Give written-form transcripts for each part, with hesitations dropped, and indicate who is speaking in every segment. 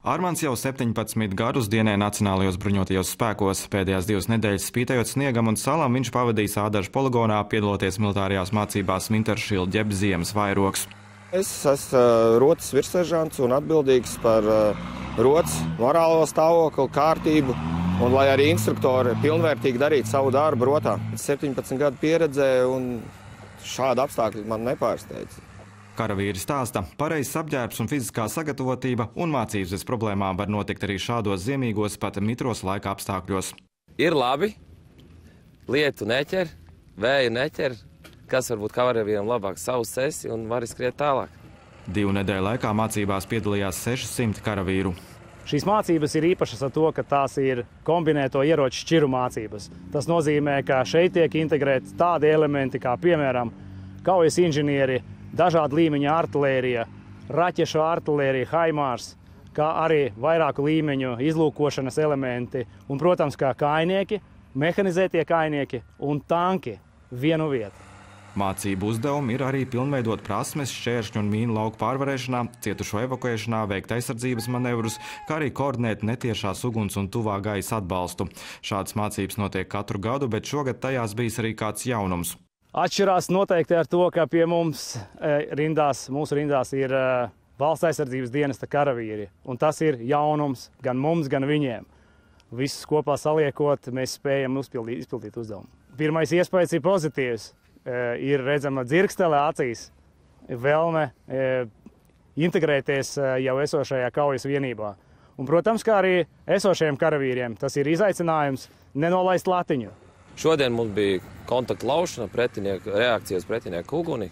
Speaker 1: Armands jau 17 gadus dienē Nacionālajos bruņotajos spēkos. Pēdējās 2 nedēļas spītējot sniegam un salam, viņš pavadījis Ādažu poligonā, piedaloties militārajās mācībās Wintershilde jeb Ziemas vairogs.
Speaker 2: Es esmu rotas virsseržants un atbildīgs par rotas morālo stāvokli, kārtību, un lai arī instruktori pilnvērtīgi darītu savu darbu rotā. 17 gadu pieredzē un šāda apstākļa man nepārsteidz.
Speaker 1: Karavīri stāsta, pareizs apģērbs un fiziskā sagatavotība un mācības bez problēmām var notikt arī šādos ziemīgos, pat mitros laika apstākļos.
Speaker 3: Ir labi, lietu neķer, vēju neķer, kas varbūt karavīram labāk savu sesi un var izskriet tālāk.
Speaker 1: 2 nedēļu laikā mācībās piedalījās 600 karavīru.
Speaker 4: Šīs mācības ir īpašas ar to, ka tās ir kombinēto ieroču šķiru mācības. Tas nozīmē, ka šeit tiek integrēti tādi elementi kā, piemēram, kaujas inženieri, dažādu līmeņu artilērija, raķešu artilērija, haimārs, kā arī vairāku līmeņu izlūkošanas elementi un, protams, kā kājnieki, mehanizētie kājnieki un tanki vienu vietu.
Speaker 1: Mācību uzdevumi ir arī pilnveidot prasmes šķēršņu un mīnu lauku pārvarēšanā, cietušo evakuēšanā, veikt aizsardzības manevrus, kā arī koordinēt netiešās uguns un tuvā gaisa atbalstu. Šādas mācības notiek katru gadu, bet šogad tajās bijis arī kāds jaunums.
Speaker 4: Atšķirās noteikti ar to, ka pie mums mūsu rindās ir valsts aizsardzības dienesta karavīri. Un tas ir jaunums gan mums, gan viņiem. Visus kopā saliekot, mēs spējam izpildīt uzdevumu. Pirmais iespējas ir pozitīvs. Ir redzama dzirkstele acīs, vēlme integrēties jau esošajā kaujas vienībā. Un, protams, kā arī esošajiem karavīriem, tas ir izaicinājums nenolaist latiņu.
Speaker 3: Šodien mums bija kontakta laušana, reakcijas pretinieku uguni,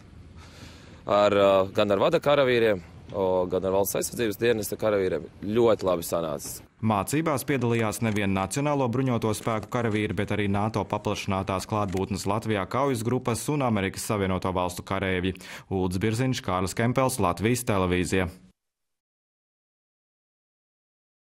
Speaker 3: gan ar vada karavīriem, gan ar valsts aizsardzības dienesta karavīriem. Ļoti labi sanācis.
Speaker 1: Mācībās piedalījās nevien Nacionālo bruņoto spēku karavīri, bet arī NATO paplašinātās klātbūtnes Latvijā kaujas grupas un Amerikas Savienoto Valstu kareivji. Uldis Birziņš, Kārlis Kempels, Latvijas televīzija.